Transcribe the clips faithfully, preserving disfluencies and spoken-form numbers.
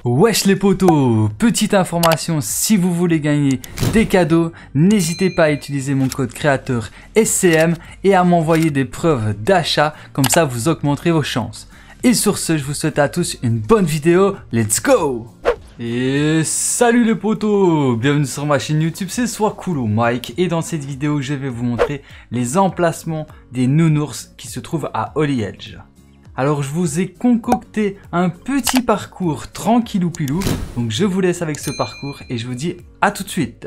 Wesh les potos, petite information, si vous voulez gagner des cadeaux, n'hésitez pas à utiliser mon code créateur S C M et à m'envoyer des preuves d'achat, comme ça vous augmenterez vos chances. Et sur ce, je vous souhaite à tous une bonne vidéo, let's go! Et salut les potos, bienvenue sur ma chaîne YouTube, c'est Swakulo Mike et dans cette vidéo je vais vous montrer les emplacements des nounours qui se trouvent à Holly Edge. Alors je vous ai concocté un petit parcours tranquillou pilou, donc je vous laisse avec ce parcours et je vous dis à tout de suite.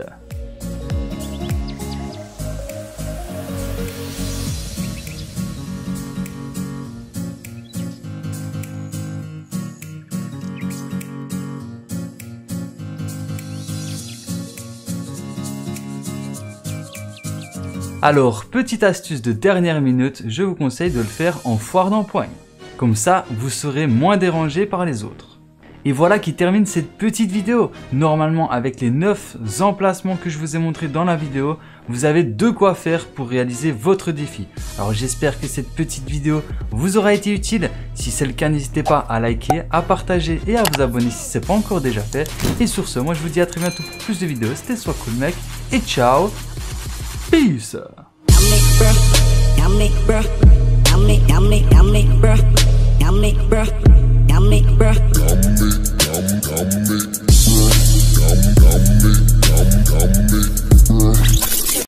Alors, petite astuce de dernière minute, je vous conseille de le faire en foire d'empoigne. Comme ça, vous serez moins dérangé par les autres. Et voilà qui termine cette petite vidéo. Normalement, avec les neuf emplacements que je vous ai montrés dans la vidéo, vous avez de quoi faire pour réaliser votre défi. Alors j'espère que cette petite vidéo vous aura été utile. Si c'est le cas, n'hésitez pas à liker, à partager et à vous abonner si ce n'est pas encore déjà fait. Et sur ce, moi je vous dis à très bientôt pour plus de vidéos. C'était Swakulo Mike et ciao. Peace.